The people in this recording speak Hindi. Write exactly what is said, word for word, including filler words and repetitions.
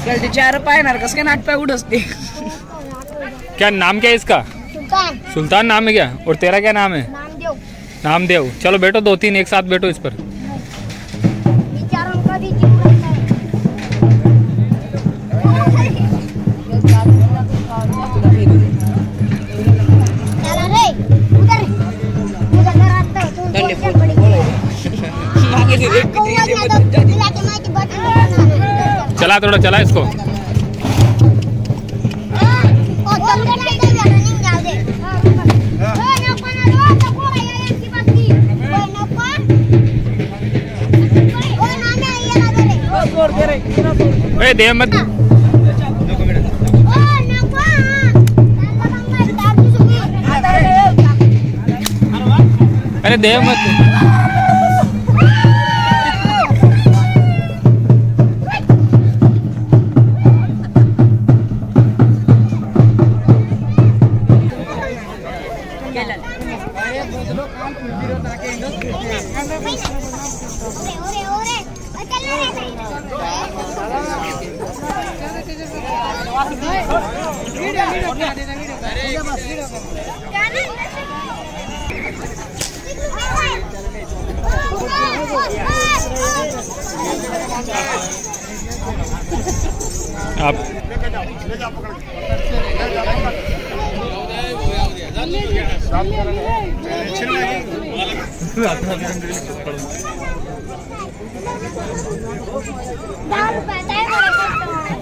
गलती चार पाय कस के नाट पाय उड़सते। क्या नाम क्या है इसका? सुल्तान। सुल्तान नाम है क्या? और तेरा क्या नाम है? नामदेव। नामदेव। चलो बैठो, दो तीन एक साथ बैठो इस पर। बेचारों का भी जीव रहता है। चला रे, उधर उधर रात है तू क्या पड़ी मांगे से देख चला थोड़ा, चला इसको। ओ तुम क्या नहीं रनिंग डाल दे। ओ ना कोना रो तो पूरा ये की बात की। ओ ना कोन ओ ना ना ये लगा रे। ओ छोड़ दे रे। ए दे मत। अरे दे मत। आप दाल पता है